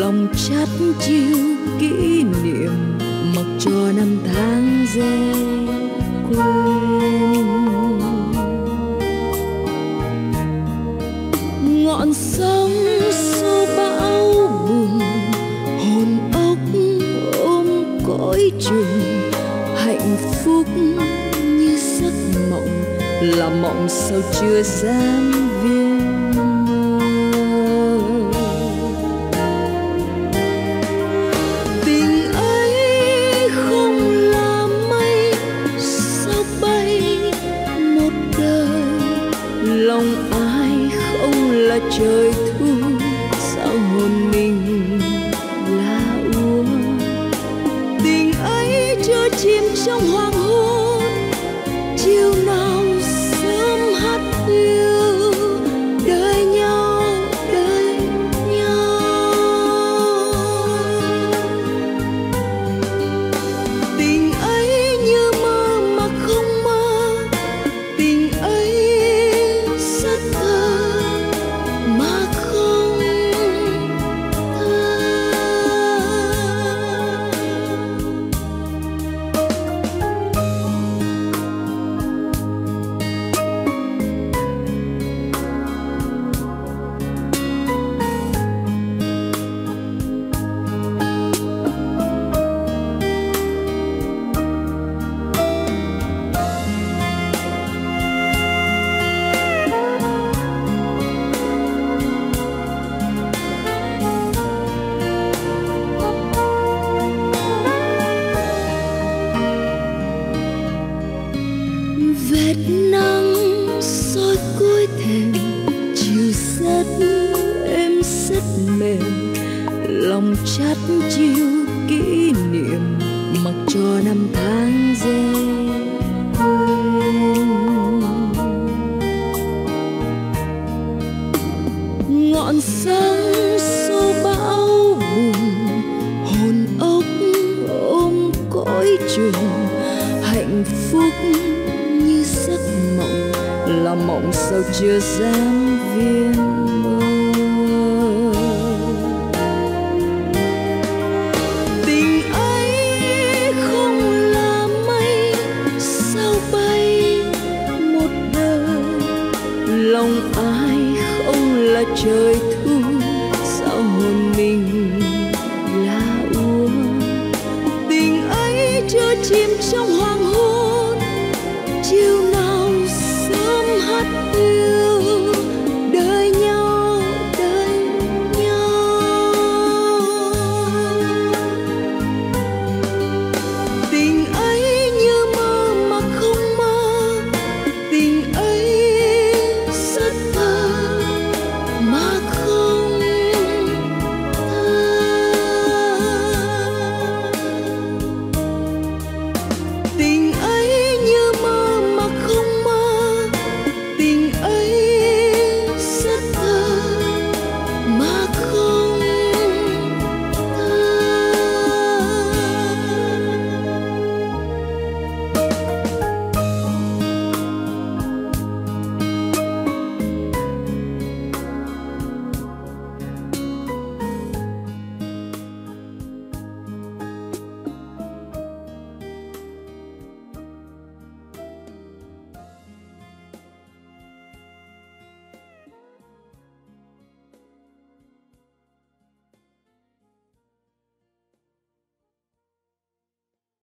lòng chắt chiu kỷ niệm, mặc cho năm tháng dễ quên. Ngọn sóng xô bão bùng, hồn ốc ôm cõi trùng, hạnh phúc như giấc mộng, là mộng sao chưa dám viên mơ. Tình ấy không là mây sao bay một đời, lòng ai không là trời thu, sao hồn mình là úa. Tình ấy chưa chìm trong hoàng hôn, chiều nào sớm hát hiu đời nhau, đời nhau. Tình ấy như mơ mà không mơ, tình ấy rất thơ mà không thơ. Vết nắng soi cuối thềm, chiều rất êm rất mềm, lòng chắt chiu kỷ niệm, mặc cho năm tháng dễ quên. Ngọn sóng xô bão bùng, hồn ốc ôm cõi trùng, hạnh phúc như giấc mộng, là mộng sao chưa dám viên mơ. Tình ấy không là mây sao bay một đời, lòng ai không là trời thu, sao hồn mình là úa. Tình ấy chưa chìm trong